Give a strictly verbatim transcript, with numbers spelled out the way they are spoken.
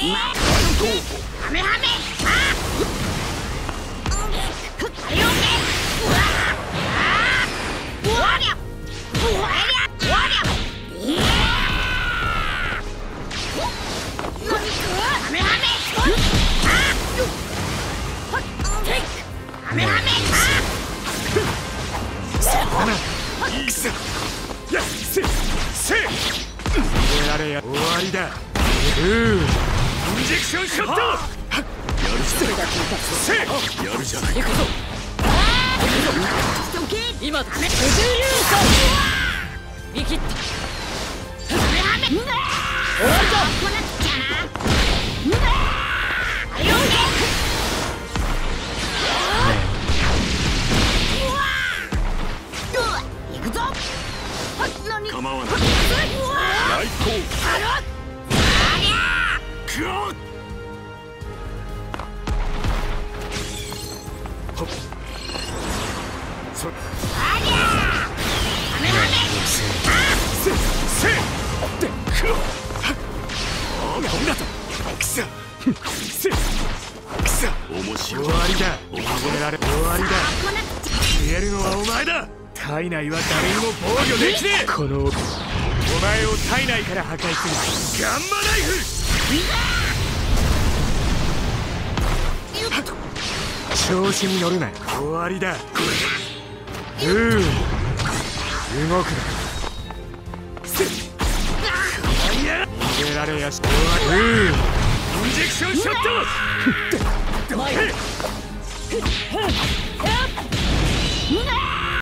ハメハメ。 やれや終わりだ。うーインジェクションショット。やるじゃないせやるじゃないか。 今だ。九十流走。見切った。終わりだ。 構わない。来航。くわっ。ほっ。そ。ありゃー。せせでくわ。おお、なんだと。くそ。せ。くそ。面白い。終わりだ。終わられ。終わりだ。消えるのはお前だ。体内は誰にも防御できねえ。このお前を体内から破壊するガンマナイフ。調子に乗るな。終わりだ。うー動くな。せっ逃げられやし。終わり。うーインジェクションショット。